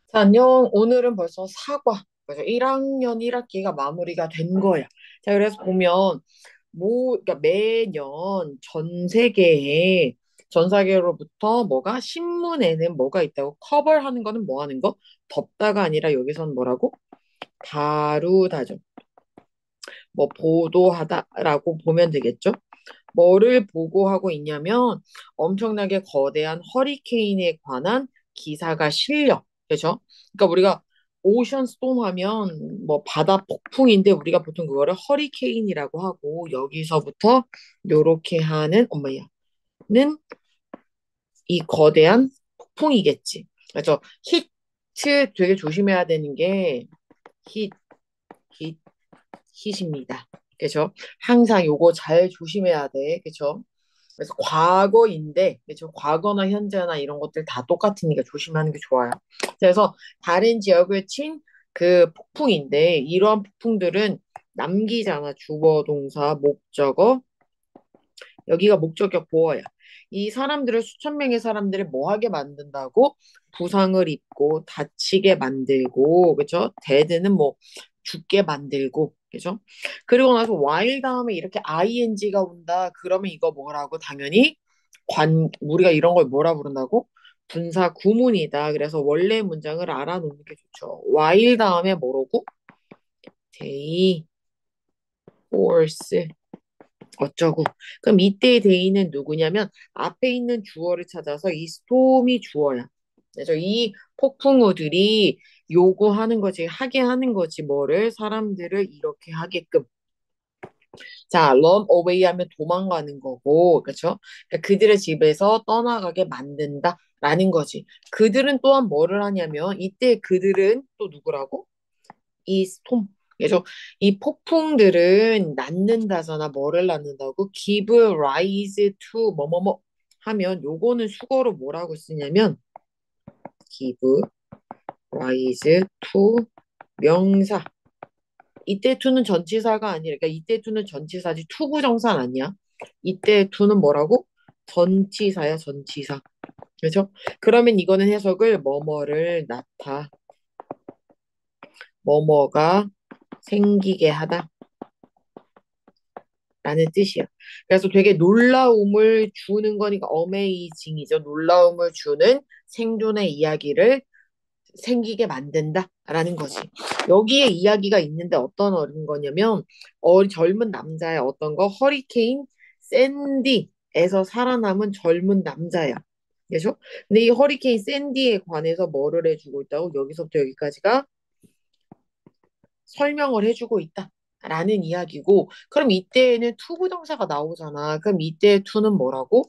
자, 안녕. 오늘은 벌써 사과. 그래서 1학년 1학기가 마무리가 된 거야. 자, 그래서 보면, 그러니까 매년 전 세계에, 전 세계로부터 뭐가, 신문에는 뭐가 있다고, 커버하는 거는 뭐 하는 거? 덮다가 아니라 여기서는 뭐라고? 다루다죠. 뭐, 보도하다라고 보면 되겠죠? 뭐를 보고하고 있냐면, 엄청나게 거대한 허리케인에 관한 기사가 실려. 그죠? 그러니까 우리가 오션 스톰 하면 뭐 바다 폭풍인데 우리가 보통 그거를 허리케인이라고 하고 여기서부터 요렇게 하는 엄마야는 이 거대한 폭풍이겠지. 그래서 히트 되게 조심해야 되는 게 히, 히, hit입니다. 그죠? 항상 요거 잘 조심해야 돼. 그죠? 그래서 과거인데, 그죠? 과거나 현재나 이런 것들 다 똑같으니까 조심하는 게 좋아요. 그래서 다른 지역을 친 그 폭풍인데, 이러한 폭풍들은 남기잖아. 주어, 동사, 목적어. 여기가 목적격 보어야. 이 사람들을 수천 명의 사람들을 뭐 하게 만든다고? 부상을 입고 다치게 만들고, 그죠? 데드는 뭐 죽게 만들고, 그죠? 그리고 나서 while 다음에 이렇게 ing가 온다. 그러면 이거 뭐라고? 당연히 우리가 이런 걸 뭐라 부른다고? 분사 구문이다. 그래서 원래 문장을 알아놓는 게 좋죠. while 다음에 뭐라고? they, horse, 어쩌고. 그럼 이때의 대의는 누구냐면 앞에 있는 주어를 찾아서 이 스톰이 주어야. 그래서 이 폭풍우들이 요구하는 거지, 하게 하는 거지, 뭐를 사람들을 이렇게 하게끔. 자, run away 하면 도망가는 거고, 그렇죠? 그러니까 그들의 집에서 떠나가게 만든다라는 거지. 그들은 또한 뭐를 하냐면 이때 그들은 또 누구라고? 이 스톰. 그래서 이 폭풍들은 낳는다잖아. 뭐를 낳는다고? give rise to 뭐뭐뭐 하면 요거는 수거로 뭐라고 쓰냐면 give rise to 명사. 이때 to는 전치사가 아니라 그러니까 이때 to는 전치사지 투부정사는 아니야. 이때 to는 뭐라고? 전치사야, 전치사. 그렇죠? 그러면 이거는 해석을 뭐뭐를 낳다. 뭐뭐가 생기게 하다. 라는 뜻이야. 그래서 되게 놀라움을 주는 거니까 어메이징이죠. 놀라움을 주는 생존의 이야기를 생기게 만든다라는 거지. 여기에 이야기가 있는데 어떤 어린 거냐면 젊은 남자의 어떤 거 허리케인 샌디에서 살아남은 젊은 남자야. 그죠? 근데 이 허리케인 샌디에 관해서 뭐를 해주고 있다고? 여기서부터 여기까지가 설명을 해주고 있다라는 이야기고, 그럼 이때에는 투부정사가 나오잖아. 그럼 이때 투는 뭐라고?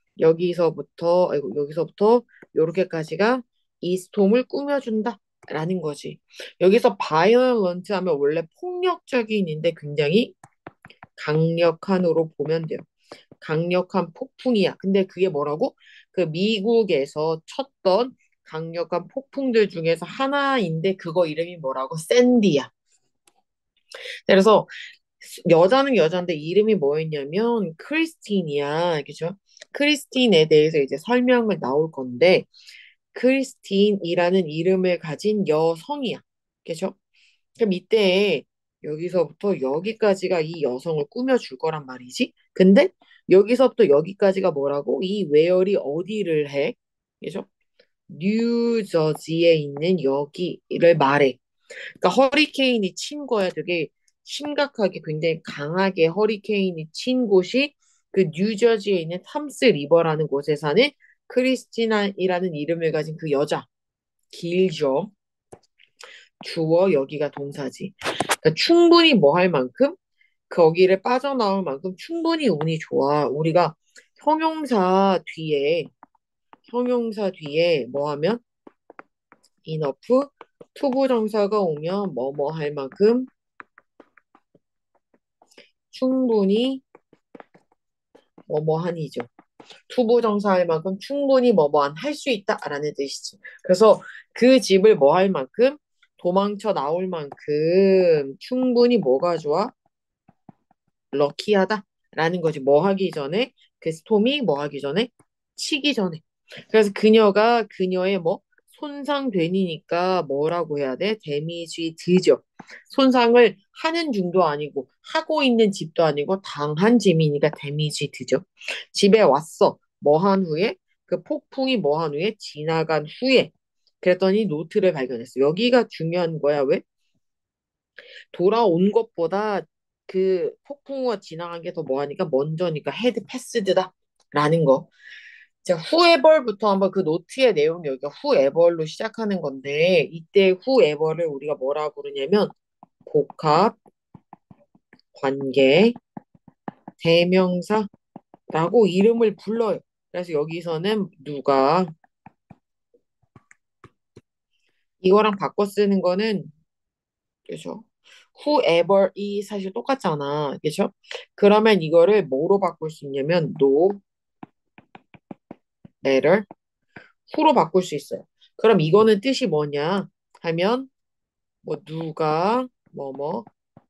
여기서부터 요렇게까지가 이 스톰을 꾸며준다라는 거지. 여기서 violent 하면 원래 폭력적인인데 굉장히 강력한으로 보면 돼요. 강력한 폭풍이야. 근데 그게 뭐라고? 그 미국에서 쳤던 강력한 폭풍들 중에서 하나인데 그거 이름이 뭐라고? 샌디야. 그래서 여자는 여자인데 이름이 뭐였냐면 크리스틴이야. 그죠? 크리스틴에 대해서 이제 설명을 나올 건데 크리스틴이라는 이름을 가진 여성이야. 그죠? 그럼 이때 여기서부터 여기까지가 이 여성을 꾸며줄 거란 말이지. 근데 여기서부터 여기까지가 뭐라고? 이 웨얼이 어디를 해? 그죠? 뉴저지에 있는 여기를 말해. 그러니까 허리케인이 친 거야. 되게 심각하게 굉장히 강하게 허리케인이 친 곳이 그 뉴저지에 있는 탐스 리버라는 곳에 사는 크리스티나이라는 이름을 가진 그 여자. 길죠. 주어 여기가 동사지. 그러니까 충분히 뭐 할 만큼 거기를 빠져나올 만큼 충분히 운이 좋아. 우리가 형용사 뒤에 뭐 하면 enough 투부정사가 오면 뭐 뭐 할 만큼 충분히 뭐뭐한이죠. 투부정사할 만큼 충분히 뭐뭐한 할 수 있다라는 뜻이지. 그래서 그 집을 뭐 할 만큼 도망쳐 나올 만큼 충분히 뭐가 좋아? 럭키하다라는 거지. 뭐 하기 전에 그 스톰이 뭐 하기 전에 치기 전에. 그래서 그녀가 그녀의 뭐 손상되니까 뭐라고 해야 돼? damage되죠. 손상을 하는 중도 아니고 하고 있는 집도 아니고 당한 짐이니까 damage되죠. 집에 왔어. 뭐 한 후에 그 폭풍이 뭐 한 후에 지나간 후에 그랬더니 노트를 발견했어. 여기가 중요한 거야. 왜? 돌아온 것보다 그 폭풍우가 지나간 게 더 뭐하니까 먼저니까 헤드 패스드다 라는 거. 자, 후에벌부터 한번 그 노트의 내용이 여기가 후에벌로 시작하는 건데 이때 후에벌을 우리가 뭐라고 부르냐면 복합 관계 대명사라고 이름을 불러요. 그래서 여기서는 누가 이거랑 바꿔 쓰는 거는 그죠? whoever이 사실 똑같잖아. 그죠? 그러면 이거를 뭐로 바꿀 수 있냐면 no matter who로 바꿀 수 있어요. 그럼 이거는 뜻이 뭐냐 하면 뭐 누가 뭐뭐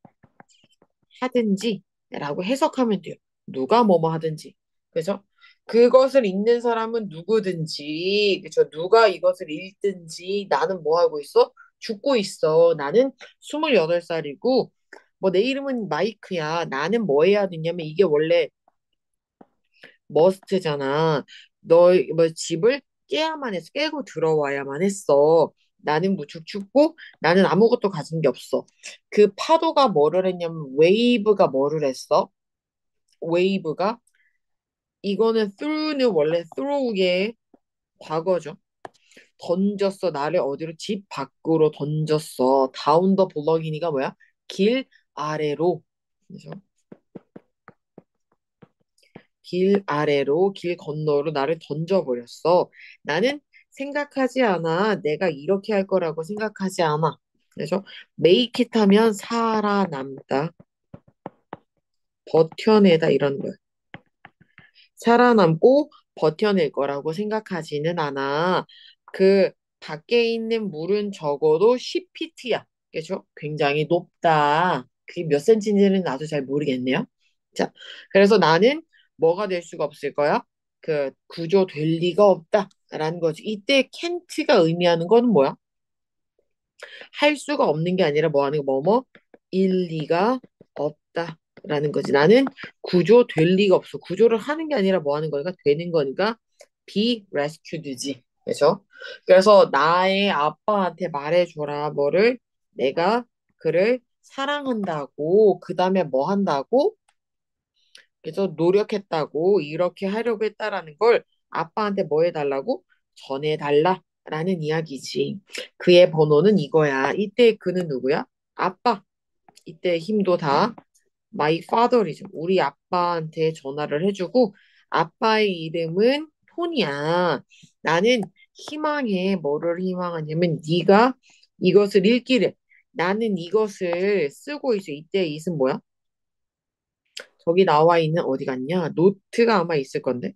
하든지 라고 해석하면 돼요. 누가 뭐뭐 하든지. 그죠? 그것을 읽는 사람은 누구든지, 그죠? 누가 이것을 읽든지 나는 뭐 하고 있어? 죽고 있어. 나는 28살이고, 뭐 내 이름은 마이크야. 나는 뭐 해야 되냐면 이게 원래 머스트잖아. 너 뭐 집을 깨야만 했어. 깨고 들어와야만 했어. 나는 무척 춥고 나는 아무것도 가진 게 없어. 그 파도가 뭐를 했냐면 웨이브가 뭐를 했어? 웨이브가 이거는 through는 원래 throw의 과거죠. 던졌어. 나를 어디로 집 밖으로 던졌어. down the block이니까 뭐야? 길 아래로. 그죠? 길 아래로, 길 건너로 나를 던져버렸어. 나는 생각하지 않아. 내가 이렇게 할 거라고 생각하지 않아. 그래서 make it 하면 살아남다, 버텨내다 이런 거야. 살아남고 버텨낼 거라고 생각하지는 않아. 그 밖에 있는 물은 적어도 10피트야. 그죠? 굉장히 높다. 그게 몇 센치인지는 나도 잘 모르겠네요. 자, 그래서 나는 뭐가 될 수가 없을 거야? 그 구조될 리가 없다라는 거지. 이때 캔트가 의미하는 거는 뭐야? 할 수가 없는 게 아니라 뭐 하는 거, 뭐뭐 일리가 없다라는 거지. 나는 구조될 리가 없어. 구조를 하는 게 아니라 뭐 하는 거니까 되는 거니까 be rescued지. 그래서 나의 아빠한테 말해줘라. 뭐를 내가 그를 사랑한다고 그 다음에 뭐 한다고 그래서 노력했다고 이렇게 하려고 했다라는 걸 아빠한테 뭐 해달라고 전해달라라는 이야기지. 그의 번호는 이거야. 이때 그는 누구야? 아빠. 이때 힘도 다 my father이죠. 우리 아빠한테 전화를 해주고 아빠의 이름은 톤이야. 나는 희망해. 뭐를 희망하냐면 네가 이것을 읽기를. 나는 이것을 쓰고 있어. 이때 이은 뭐야? 저기 나와 있는 어디 갔냐? 노트가 아마 있을 건데.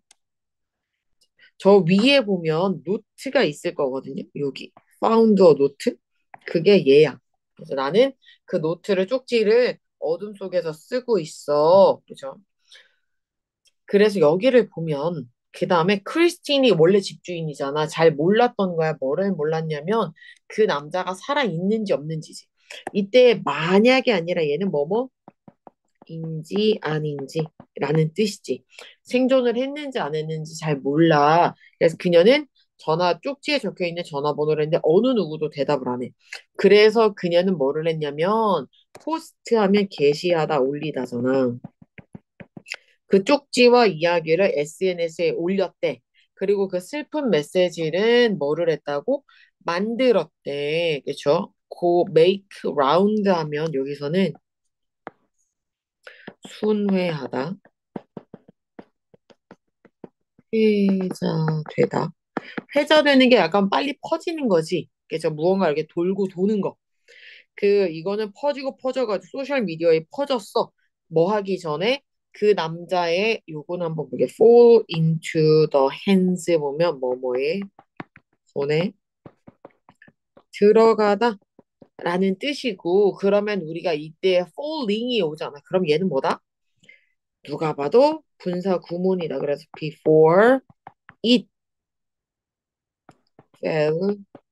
저 위에 보면 노트가 있을 거거든요. 여기. 파운드 노트? 그게 얘야. 그래서 나는 그 노트를 쪽지를 어둠 속에서 쓰고 있어. 그죠? 그래서 여기를 보면 그 다음에 크리스틴이 원래 집주인이잖아. 잘 몰랐던 거야. 뭐를 몰랐냐면 그 남자가 살아 있는지 없는지지. 이때 만약이 아니라 얘는 뭐뭐 인지 아닌지라는 뜻이지. 생존을 했는지 안 했는지 잘 몰라. 그래서 그녀는 전화 쪽지에 적혀 있는 전화번호를 했는데 어느 누구도 대답을 안 해. 그래서 그녀는 뭐를 했냐면 포스트하면 게시하다 올리다잖아. 그 쪽지와 이야기를 SNS에 올렸대. 그리고 그 슬픈 메시지는 뭐를 했다고? 만들었대. 그쵸? 그 make round 하면 여기서는 순회하다. 회자되다. 회자되는 게 약간 빨리 퍼지는 거지. 그죠? 무언가 이렇게 돌고 도는 거. 이거는 퍼지고 퍼져가지고 소셜미디어에 퍼졌어. 뭐 하기 전에 그 남자의 요거는 한번 보게. fall into the hands 보면 뭐뭐에 손에 들어가다 라는 뜻이고 그러면 우리가 이때 falling이 오잖아. 그럼 얘는 뭐다? 누가 봐도 분사 구문이다. 그래서 before it fell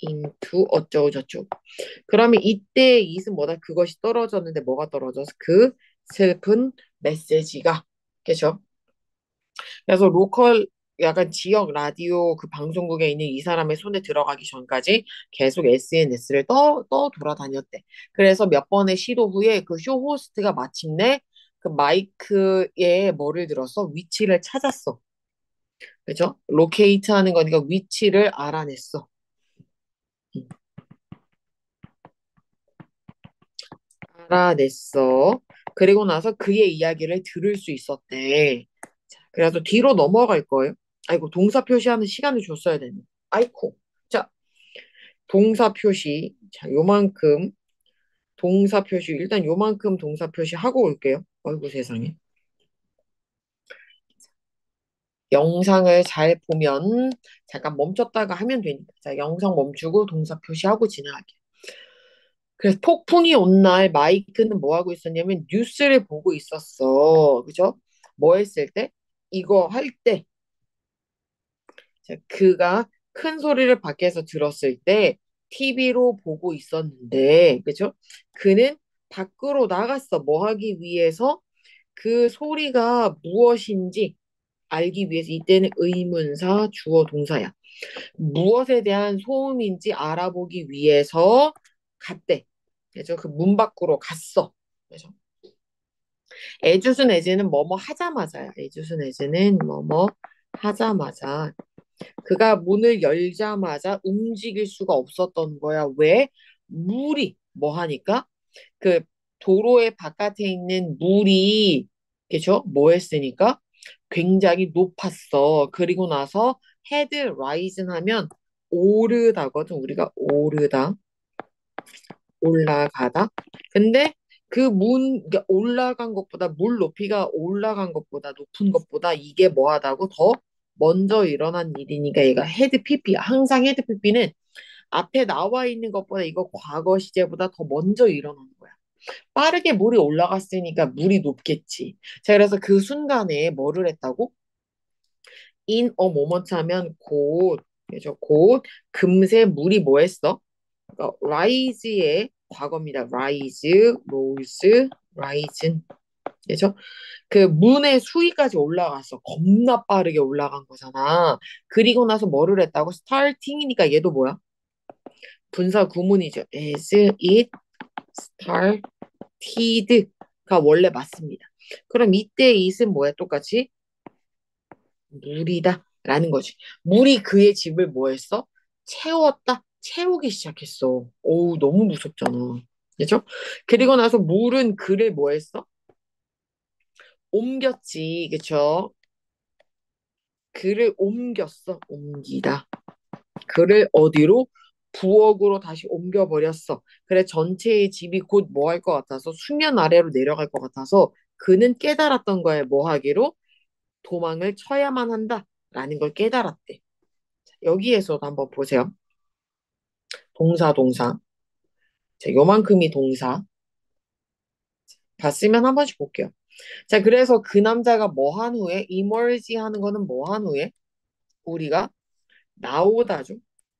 into 어쩌고 저쩌고. 그러면 이때 it은 뭐다? 그것이 떨어졌는데 뭐가 떨어져서 그 슬픈 메시지가. 그죠? 그래서 로컬 약간 지역 라디오 그 방송국에 있는 이 사람의 손에 들어가기 전까지 계속 SNS를 떠 돌아다녔대. 그래서 몇 번의 시도 후에 그 쇼 호스트가 마침내 그 마이크에 뭐를 들었어? 위치를 찾았어. 그죠? 로케이트 하는 거니까 위치를 알아냈어. 음, 알아냈어. 그리고 나서 그의 이야기를 들을 수 있었대. 자, 그래서 뒤로 넘어갈 거예요. 아이고, 동사 표시하는 시간을 줬어야 되네. 아이코. 자, 동사 표시. 자, 요만큼 동사 표시. 일단 요만큼 동사 표시 하고 올게요. 아이고, 세상에. 영상을 잘 보면 잠깐 멈췄다가 하면 되니까. 자, 영상 멈추고 동사 표시하고 진행할게요. 그래서 폭풍이 온 날 마이크는 뭐 하고 있었냐면 뉴스를 보고 있었어. 그죠? 뭐 했을 때? 이거 할 때. 자, 그가 큰 소리를 밖에서 들었을 때 TV로 보고 있었는데, 그죠? 그는 밖으로 나갔어. 뭐 하기 위해서? 그 소리가 무엇인지 알기 위해서 이때는 의문사, 주어, 동사야. 무엇에 대한 소음인지 알아보기 위해서 갔대. 그죠? 그 문 밖으로 갔어. 그죠? 애주순 애제는 뭐뭐 하자마자야. 애주순 애제는 뭐뭐 하자마자. 그가 문을 열자마자 움직일 수가 없었던 거야. 왜? 물이 뭐 하니까? 그 도로의 바깥에 있는 물이 그죠? 뭐 했으니까? 굉장히 높았어. 그리고 나서 헤드 라이즌 하면 오르다거든. 우리가 오르다, 올라가다. 근데 그 그러니까 올라간 것보다 물 높이가 올라간 것보다 높은 것보다 이게 뭐하다고 더 먼저 일어난 일이니까 얘가 헤드 PP야. 항상 헤드 PP는 앞에 나와 있는 것보다 이거 과거 시제보다 더 먼저 일어나는 거야. 빠르게 물이 올라갔으니까 물이 높겠지. 자, 그래서 그 순간에 뭐를 했다고? in a moment 하면 곧, 그죠? 곧, 금세 물이 뭐 했어? 그러니까 rise의 과거입니다. rise, rose, risen. 그죠? 그 문의 수위까지 올라갔어. 겁나 빠르게 올라간 거잖아. 그리고 나서 뭐를 했다고? starting이니까 얘도 뭐야? 분사 구문이죠. as it started가 원래 맞습니다. 그럼 이때 it은 뭐야? 똑같이 물이다 라는 거지. 물이 그의 집을 뭐 했어? 채웠다. 채우기 시작했어. 어우, 너무 무섭잖아. 그죠? 그리고 나서 물은 그를 뭐 했어? 옮겼지. 그쵸? 그를 옮겼어. 옮기다. 그를 어디로? 부엌으로 다시 옮겨버렸어. 그래, 전체의 집이 곧 뭐 할 것 같아서 수면 아래로 내려갈 것 같아서 그는 깨달았던 거에 뭐 하기로? 도망을 쳐야만 한다라는 걸 깨달았대. 여기에서도 한번 보세요. 동사, 동사. 자, 요만큼이 동사. 봤으면 한 번씩 볼게요. 자, 그래서 그 남자가 뭐 한 후에, emerge 하는 거는 뭐 한 후에, 우리가 나오다죠.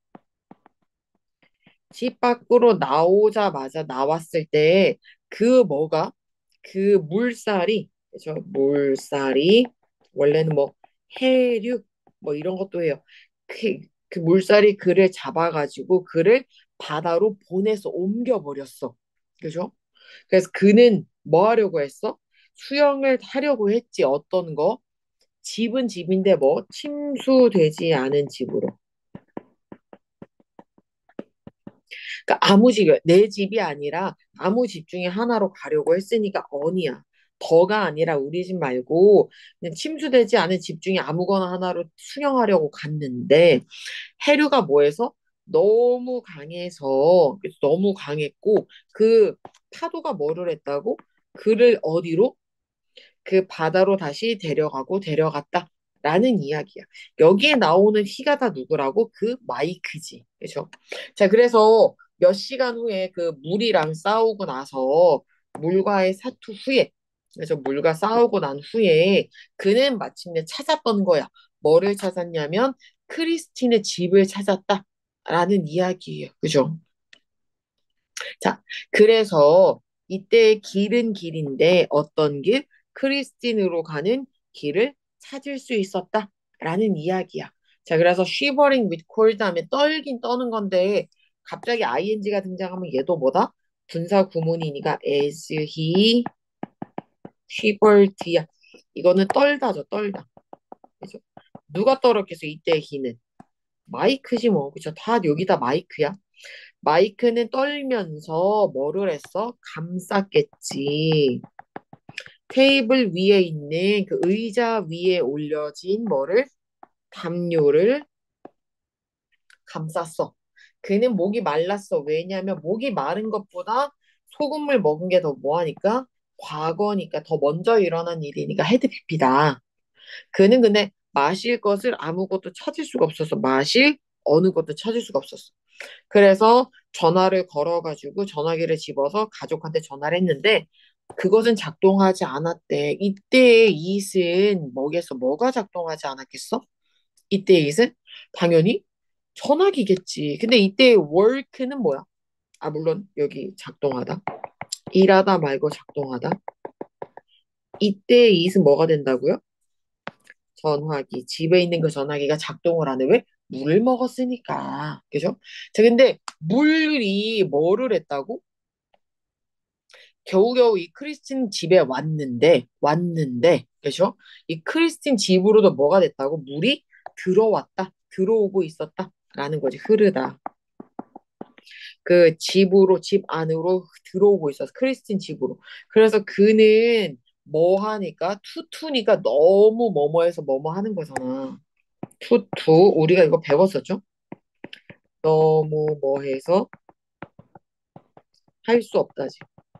집 밖으로 나오자마자 나왔을 때, 그 뭐가, 그 물살이, 그죠? 물살이, 원래는 뭐, 해류, 뭐 이런 것도 해요. 그, 그 물살이 그를 잡아가지고, 그를 바다로 보내서 옮겨버렸어. 그죠? 그래서 그는 뭐 하려고 했어? 수영을 하려고 했지. 어떤 거? 집은 집인데 뭐 침수되지 않은 집으로. 그러니까 아무 집, 내 집이 아니라 아무 집 중에 하나로 가려고 했으니까 언이야. 더가 아니라 우리 집 말고 그냥 침수되지 않은 집 중에 아무거나 하나로 수영하려고 갔는데 해류가 뭐해서 너무 강해서 너무 강했고 그 파도가 뭐를 했다고? 그를 어디로? 그 바다로 다시 데려가고 데려갔다라는 이야기야. 여기에 나오는 희가 다 누구라고? 그 마이크지. 그죠? 자, 그래서 몇 시간 후에 그 물이랑 싸우고 나서 물과의 사투 후에 그래서 물과 싸우고 난 후에 그는 마침내 찾았던 거야. 뭐를 찾았냐면 크리스틴의 집을 찾았다. 라는 이야기예요. 그죠? 자, 그래서 이때 길은 길인데 어떤 길? 크리스틴으로 가는 길을 찾을 수 있었다. 라는 이야기야. 자, 그래서 shivering with cold 하면 떨긴 떠는 건데 갑자기 ing가 등장하면 얘도 뭐다? 분사 구문이니까 as he shivered야. 이거는 떨다죠, 떨다. 그죠? 누가 떨었겠어, 이때 he는? 마이크지 뭐. 그죠? 다 여기다 마이크야. 마이크는 떨면서 뭐를 했어? 감쌌겠지. 테이블 위에 있는 그 의자 위에 올려진 뭐를? 담요를 감쌌어. 그는 목이 말랐어. 왜냐하면 목이 마른 것보다 소금물 먹은 게 더 뭐하니까? 과거니까 더 먼저 일어난 일이니까 헤드피피다. 그는 근데 마실 것을 아무것도 찾을 수가 없었어. 마실 어느 것도 찾을 수가 없었어. 그래서 전화를 걸어가지고 전화기를 집어서 가족한테 전화를 했는데 그것은 작동하지 않았대. 이때의 이은 뭐겠어? 뭐가 작동하지 않았겠어? 이때의 이은? 당연히 전화기겠지. 근데 이때의 work는 뭐야? 아, 물론 여기 작동하다. 일하다 말고 작동하다. 이때의 이은 뭐가 된다고요? 전화기. 집에 있는 그 전화기가 작동을 안 해. 왜? 물을 먹었으니까. 그죠? 자, 근데 물이 뭐를 했다고? 겨우겨우 이 크리스틴 집에 왔는데, 그죠? 이 크리스틴 집으로도 뭐가 됐다고? 물이 들어왔다, 들어오고 있었다, 라는 거지, 흐르다. 그 집으로, 집 안으로 들어오고 있었어, 크리스틴 집으로. 그래서 그는 뭐 하니까? 투투니까 너무 뭐뭐해서 뭐뭐 하는 거잖아. 투투, 우리가 이거 배웠었죠? 너무 뭐해서 할 수 없다지.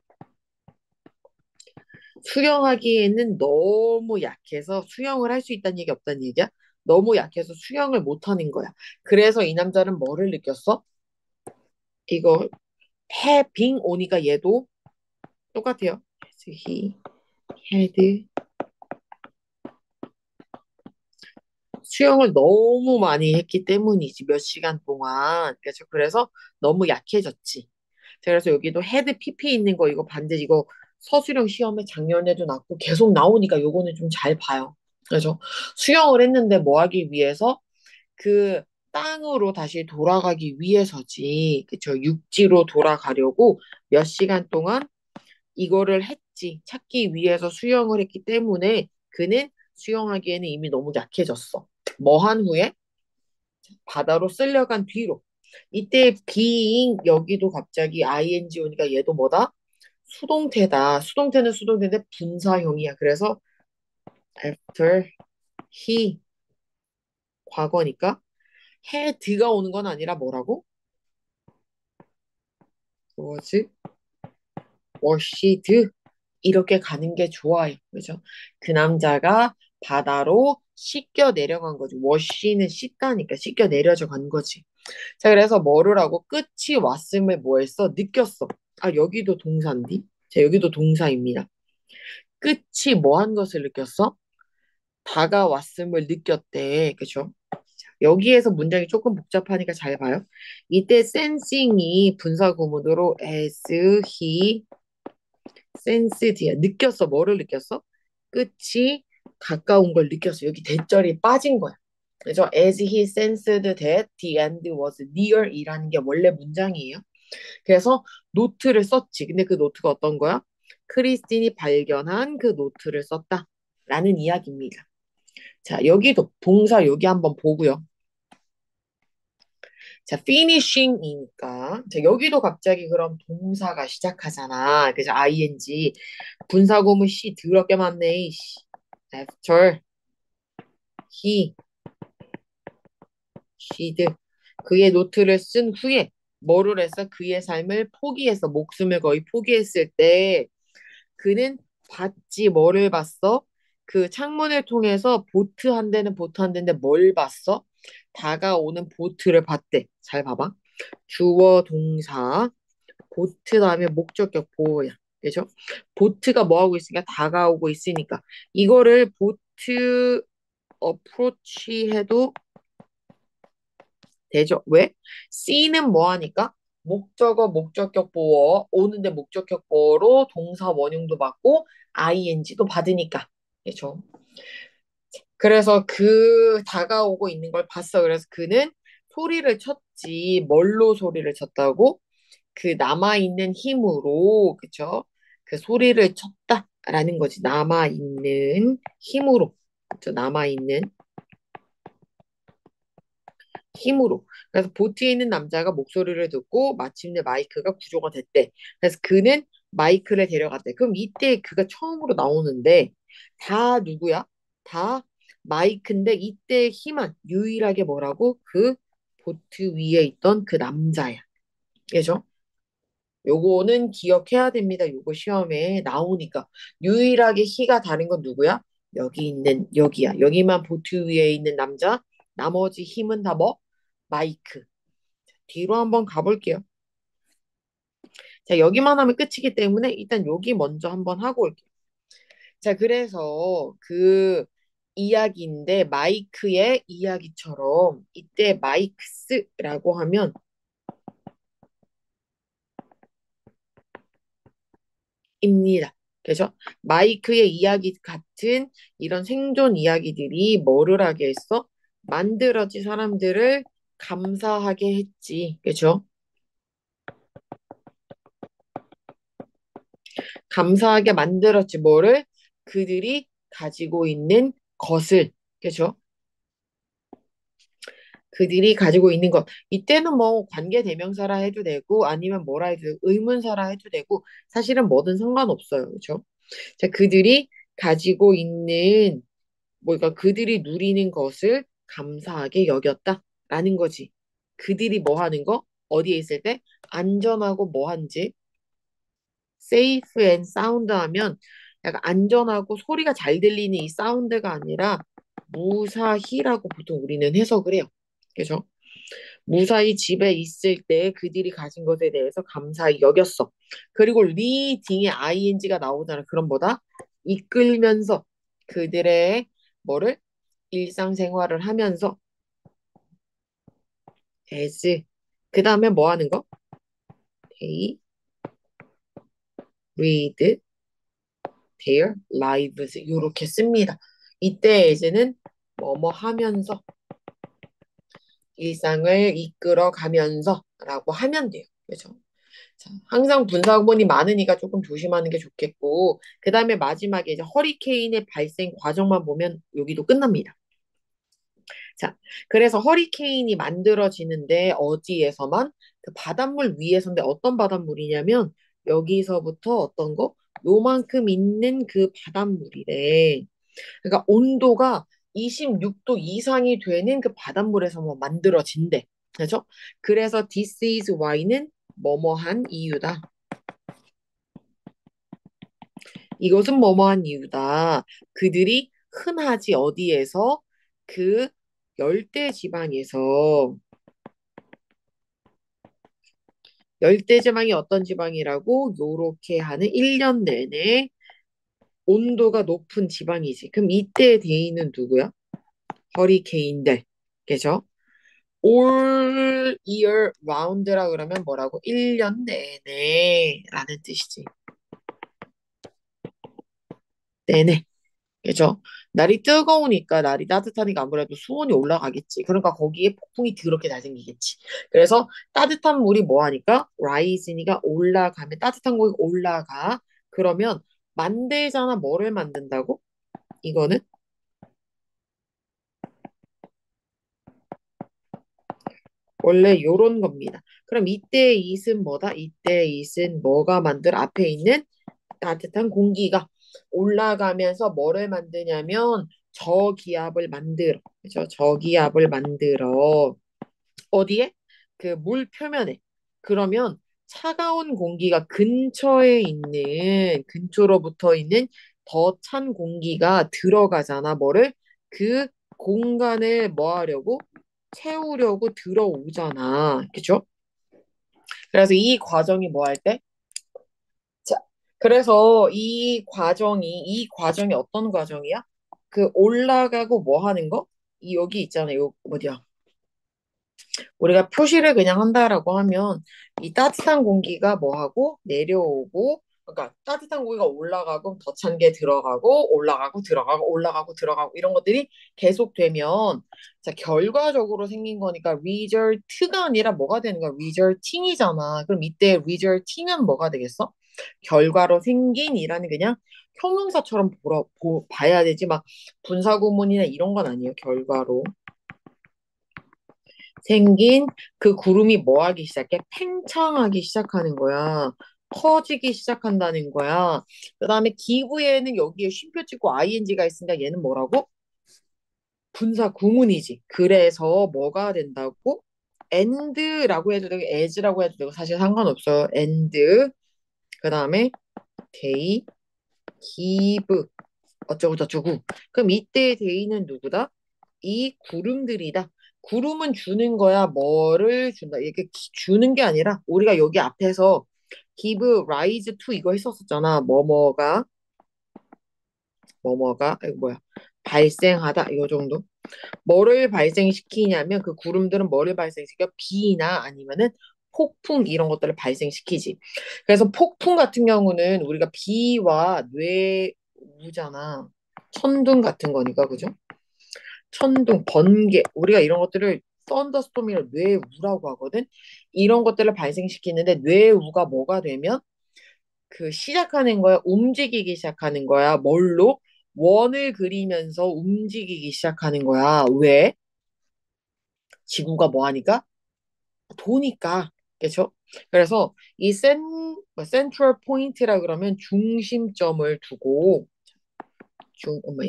수영하기에는 너무 약해서 수영을 할 수 있다는 얘기 없다는 얘기야? 너무 약해서 수영을 못하는 거야. 그래서 이 남자는 뭐를 느꼈어? 이거 해빙 오니까 얘도 똑같아요. He had 수영을 너무 많이 했기 때문이지 몇 시간 동안. 그래서 너무 약해졌지. 그래서 여기도 헤드 PP 있는 거 이거 반드시 이거 서술형 시험에 작년에도 났고 계속 나오니까 요거는 좀 잘 봐요. 그래서 수영을 했는데 뭐 하기 위해서 그 땅으로 다시 돌아가기 위해서지. 그쵸? 육지로 돌아가려고 몇 시간 동안 이거를 했지. 찾기 위해서 수영을 했기 때문에 그는 수영하기에는 이미 너무 약해졌어. 뭐 한 후에 바다로 쓸려간 뒤로. 이때 being 여기도 갑자기 ing 오니까 얘도 뭐다? 수동태다. 수동태는 수동태인데 분사형이야. 그래서 after he 과거니까 had가 오는 건 아니라 뭐라고? 뭐지? washed 이렇게 가는 게 좋아요. 그죠? 그 남자가 바다로 씻겨 내려간 거지. wash는 씻다니까 씻겨 내려져 간 거지. 자, 그래서 뭐를 하고 끝이 왔음을 뭐 했어? 느꼈어. 아, 여기도 동사인데? 자, 여기도 동사입니다. 끝이 뭐 한 것을 느꼈어? 다가왔음을 느꼈대. 그죠? 여기에서 문장이 조금 복잡하니까 잘 봐요. 이때 sensing이 분사 구문으로 as he sensed야. 느꼈어. 뭐를 느꼈어? 끝이 가까운 걸 느꼈어. 여기 대절이 빠진 거야. 그래서 as he sensed that the end was near 이라는 게 원래 문장이에요. 그래서 노트를 썼지. 근데 그 노트가 어떤 거야? 크리스틴이 발견한 그 노트를 썼다. 라는 이야기입니다. 자, 여기도 동사 여기 한번 보고요. 자, finishing이니까. 자, 여기도 갑자기 그럼 동사가 시작하잖아. 그래서 ing. 분사구문 씨 더럽게 많네. 이씨. after he, she'd 그의 노트를 쓴 후에 뭐를 했어? 그의 삶을 포기했어. 목숨을 거의 포기했을 때 그는 봤지 뭐를 봤어? 그 창문을 통해서 보트 한 대는 보트 한 대인데 뭘 봤어? 다가오는 보트를 봤대. 잘 봐봐. 주어 동사 보트 다음에 목적격 보호야. 그죠? 보트가 뭐 하고 있으니까 다가오고 있으니까 이거를 보트 어프로치 해도 되죠. 왜? C는 뭐 하니까? 목적어, 목적격 보어, 오는데 목적격 보어로 동사 원형도 받고 ing도 받으니까. 그죠? 그래서 그 다가오고 있는 걸 봤어. 그래서 그는 소리를 쳤지. 뭘로 소리를 쳤다고? 그 남아있는 힘으로, 그쵸? 그 소리를 쳤다라는 거지. 남아있는 힘으로. 그쵸? 남아있는 힘으로. 그래서 보트에 있는 남자가 목소리를 듣고 마침내 마이크가 구조가 됐대. 그래서 그는 마이크를 데려갔대. 그럼 이때 그가 처음으로 나오는데 다 누구야? 다 마이크인데 이때 힘은 유일하게 뭐라고? 그 보트 위에 있던 그 남자야. 그죠? 요거는 기억해야 됩니다. 요거 시험에 나오니까. 유일하게 희가 다른 건 누구야? 여기 있는, 여기야. 여기만 보트 위에 있는 남자. 나머지 힘은 다 뭐? 마이크. 뒤로 한번 가볼게요. 자, 여기만 하면 끝이기 때문에 일단 여기 먼저 한번 하고 올게요. 자, 그래서 그 이야기인데 마이크의 이야기처럼 이때 마이크스라고 하면 입니다. 그죠? 마이크의 이야기 같은 이런 생존 이야기들이 뭐를 하게 했어? 만들어진 사람들을 감사하게 했지. 그죠? 감사하게 만들었지. 뭐를? 그들이 가지고 있는 것을. 그죠? 그들이 가지고 있는 것. 이때는 뭐 관계대명사라 해도 되고 아니면 뭐라 해도 되고 의문사라 해도 되고 사실은 뭐든 상관없어요. 그죠? 자, 그들이 가지고 있는 뭐가 그들이 누리는 것을 감사하게 여겼다라는 거지. 그들이 뭐 하는 거? 어디에 있을 때? 안전하고 뭐 한지? safe and sound 하면 약간 안전하고 소리가 잘 들리는 이 사운드가 아니라 무사히라고 보통 우리는 해석을 해요. 그죠? 무사히 집에 있을 때 그들이 가진 것에 대해서 감사히 여겼어. 그리고 리딩에 ing가 나오잖아. 그럼 뭐다? 이끌면서 그들의 뭐를 일상생활을 하면서 as 그 다음에 뭐 하는 거? They read their lives 이렇게 씁니다. 이때 as는 뭐뭐 하면서 일상을 이끌어 가면서 라고 하면 돼요. 그죠? 자, 항상 분사구문이 많으니까 조금 조심하는 게 좋겠고, 그 다음에 마지막에 이제 허리케인의 발생 과정만 보면 여기도 끝납니다. 자, 그래서 허리케인이 만들어지는데 어디에서만? 그 바닷물 위에서인데 어떤 바닷물이냐면 여기서부터 어떤 거? 요만큼 있는 그 바닷물이래. 그러니까 온도가 26도 이상이 되는 그 바닷물에서만 만들어진대. 그렇죠? 그래서 this is why는 뭐뭐한 이유다. 이것은 뭐뭐한 이유다. 그들이 흔하지 어디에서 그 열대 지방에서 열대 지방이 어떤 지방이라고 요렇게 하는 1년 내내 온도가 높은 지방이지. 그럼 이때 대인은 누구야? 허리케인들. 그죠? all year round라 그러면 뭐라고? 1년 내내 라는 뜻이지. 내내. 그죠? 날이 뜨거우니까 날이 따뜻하니까 아무래도 수온이 올라가겠지. 그러니까 거기에 폭풍이 더럽게 잘 생기겠지. 그래서 따뜻한 물이 뭐 하니까 rise니까 올라가면 따뜻한 공기 올라가. 그러면 만들잖아. 뭐를 만든다고? 이거는 원래 요런 겁니다. 그럼 이때 it은 뭐다? 이때 it은 뭐가 만들 앞에 있는 따뜻한 공기가 올라가면서 뭐를 만드냐면 저기압을 만들어. 그죠? 저기압을 만들어. 어디에? 그 물 표면에. 그러면 차가운 공기가 근처에 있는, 근처로 붙어 있는 더 찬 공기가 들어가잖아. 뭐를? 그 공간을 뭐 하려고? 채우려고 들어오잖아. 그죠? 그래서 이 과정이 뭐 할 때? 자, 그래서 이 과정이 어떤 과정이야? 그 올라가고 뭐 하는 거? 이 여기 있잖아요. 어디야? 우리가 표시를 그냥 한다라고 하면 이 따뜻한 공기가 뭐하고 내려오고 그러니까 따뜻한 공기가 올라가고 더 찬 게 들어가고 올라가고 들어가고 올라가고 들어가고 이런 것들이 계속되면 자 결과적으로 생긴 거니까 result가 아니라 뭐가 되는 거야? resulting이잖아. 그럼 이때 resulting은 뭐가 되겠어? 결과로 생긴이라는 그냥 형용사처럼 봐야 되지 막 분사구문이나 이런 건 아니에요. 결과로. 생긴 그 구름이 뭐 하기 시작해? 팽창하기 시작하는 거야. 커지기 시작한다는 거야. 그 다음에 기부에는 여기에 쉼표 찍고 ing가 있으니까 얘는 뭐라고? 분사 구문이지. 그래서 뭐가 된다고? and라고 해도 되고 as라고 해도 되고 사실 상관없어요. and 그 다음에 they give 어쩌고 저쩌고. 그럼 이때 데이는 누구다? 이 구름들이다. 구름은 주는 거야. 뭐를 준다. 이게 주는 게 아니라 우리가 여기 앞에서 give rise to 이거 했었었잖아. 뭐뭐가 이거 뭐야? 발생하다 이거 정도. 뭐를 발생시키냐면 그 구름들은 뭐를 발생시켜? 비나 아니면은 폭풍 이런 것들을 발생시키지. 그래서 폭풍 같은 경우는 우리가 비와 뇌우잖아. 천둥 같은 거니까 그죠? 천둥, 번개, 우리가 이런 것들을 썬더스톰이나 뇌우라고 하거든. 이런 것들을 발생시키는데 뇌우가 뭐가 되면 그 시작하는 거야, 움직이기 시작하는 거야. 뭘로? 원을 그리면서 움직이기 시작하는 거야. 왜? 지구가 뭐 하니까? 도니까. 그렇죠? 그래서 이 센트럴 포인트라 그러면 중심점을 두고 뭐야?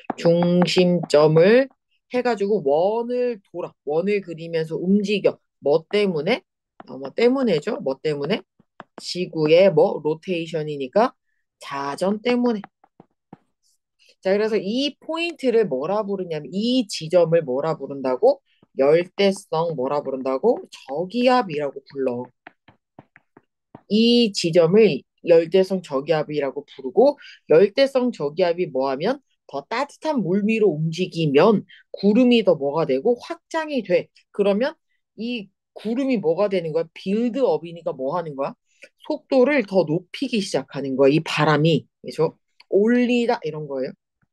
중심점을 해가지고 원을 그리면서 움직여. 뭐 때문에? 뭐 때문에죠? 뭐 때문에? 지구의 뭐 로테이션이니까 자전 때문에. 자, 그래서 이 포인트를 뭐라 부르냐면 이 지점을 뭐라 부른다고? 열대성 뭐라 부른다고? 저기압이라고 불러. 이 지점을 열대성 저기압이라고 부르고 열대성 저기압이 뭐하면 더 따뜻한 물 위로 움직이면 구름이 더 뭐가 되고 확장이 돼. 그러면 이 구름이 뭐가 되는 거야? 빌드업이니까 뭐 하는 거야? 속도를 더 높이기 시작하는 거야. 이 바람이. 그죠? 올리다 이런 거예요.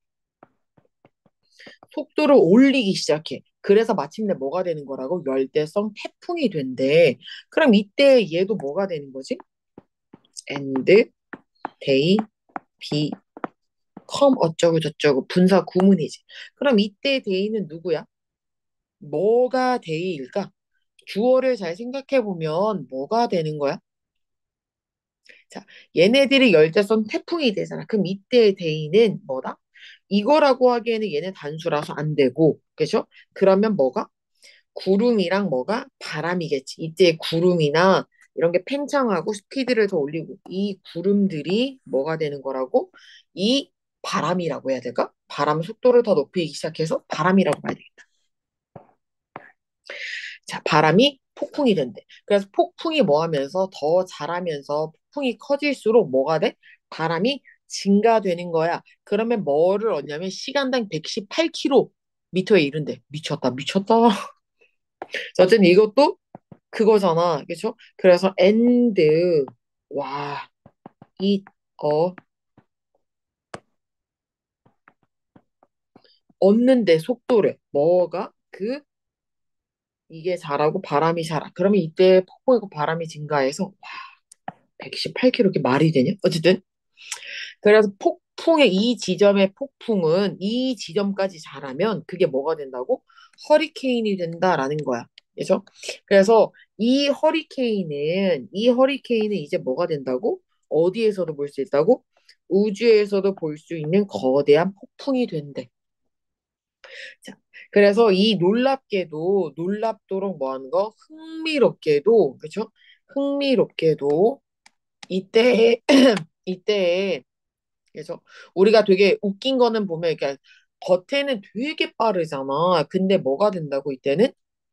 속도를 올리기 시작해. 그래서 마침내 뭐가 되는 거라고? 열대성 태풍이 된대. 그럼 이때 얘도 뭐가 되는 거지? and they be come 어쩌고 저쩌고 분사 구문이지. 그럼 이때 they는 누구야? 뭐가 they일까? 주어를 잘 생각해 보면 뭐가 되는 거야? 자, 얘네들이 열대성 태풍이 되잖아. 그럼 이때 they는 뭐다? 이거라고 하기에는 얘네 단수라서 안 되고, 그죠? 그러면 뭐가? 구름이랑 뭐가? 바람이겠지. 이때 구름이나 이런 게 팽창하고 스피드를 더 올리고 이 구름들이 뭐가 되는 거라고? 이 바람이라고 해야 될까? 바람 속도를 더 높이기 시작해서 바람이라고 봐야 되겠다. 자, 바람이 폭풍이 된대. 그래서 폭풍이 뭐 하면서 더 자라면서 폭풍이 커질수록 뭐가 돼? 바람이 증가되는 거야. 그러면 뭐를 얻냐면 시간당 118km에 이른대. 미쳤다, 미쳤다. 자, 어쨌든 이것도 그거잖아. 그쵸? 그래서 and 와, 이 얻는데 속도래. 뭐가 이게 자라고 바람이 자라. 그러면 이때 폭풍이고 바람이 증가해서 118km 이렇게 말이 되냐? 어쨌든 그래서 폭풍의 이 지점의 폭풍은 이 지점까지 자라면 그게 뭐가 된다고? 허리케인이 된다라는 거야. 그죠? 그래서 이 허리케인은 이제 뭐가 된다고? 어디에서도 볼 수 있다고? 우주에서도 볼 수 있는 거대한 폭풍이 된대. 자, 그래서 이 놀랍도록 뭐 하는 거? 흥미롭게도, 그죠? 흥미롭게도 이때 이때에 그래서 우리가 되게 웃긴 거는 보면 이렇게 겉에는 되게 빠르잖아. 근데 뭐가 된다고 이때는?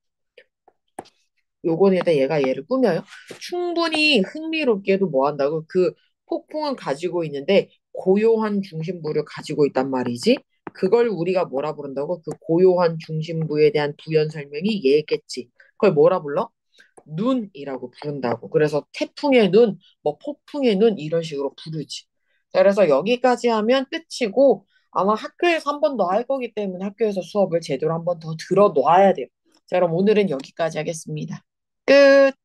요거는 일단 얘를 꾸며요. 충분히 흥미롭게도 뭐 한다고? 그 폭풍은 가지고 있는데 고요한 중심부를 가지고 있단 말이지. 그걸 우리가 뭐라 부른다고? 그 고요한 중심부에 대한 부연 설명이 얘겠지. 그걸 뭐라 불러? 눈이라고 부른다고. 그래서 태풍의 눈, 뭐 폭풍의 눈 이런 식으로 부르지. 자, 그래서 여기까지 하면 끝이고 아마 학교에서 한 번 더 할 거기 때문에 학교에서 수업을 제대로 한 번 더 들어 놔야 돼요. 자, 그럼 오늘은 여기까지 하겠습니다. 끝.